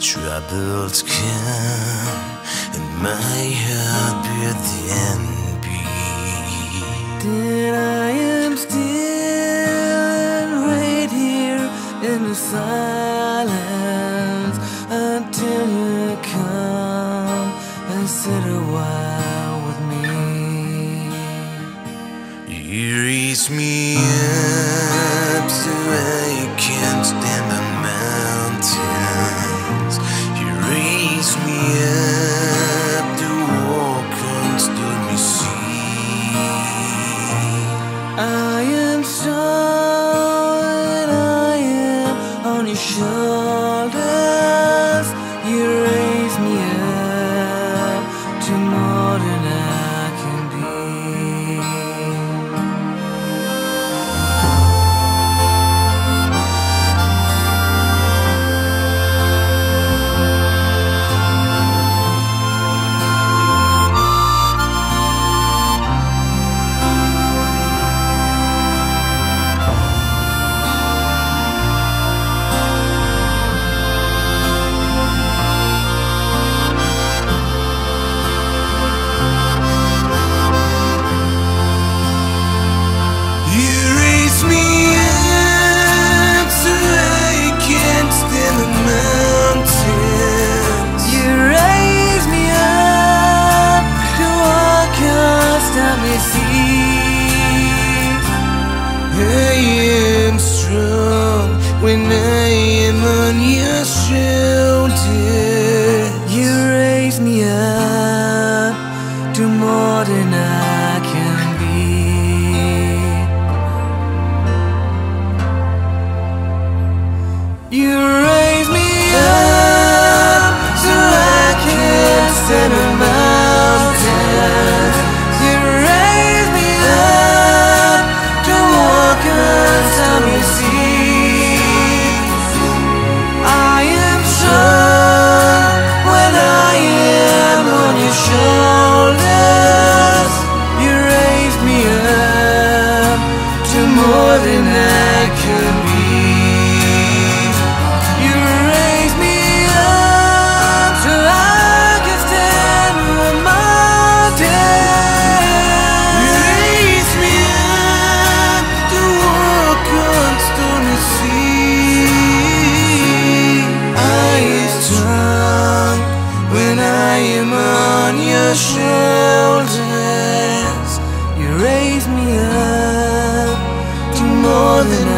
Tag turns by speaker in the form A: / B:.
A: troubles come and my heart within beat,
B: then I am still right here in the silence until you come and sit a while with me.
A: You raise me up so I can stand the mountains. You raise me up to walk on stormy sea.
B: I am strong and I am on your shoulders. You raise me up to more than I can be.
A: I am strong when I am on your shoulder.
B: You raise me up to more than I can be. You raise me up so I can stand a mountain. You raise me up to walk on stormy seas. I am strong when I am on your shoulders. You raise me up to more than I can be. You raise me up so I can stand on a mountain.
A: You raise me up to walk on stormy sea.
B: I am strong when I am on your shoulders. You raise me up to more than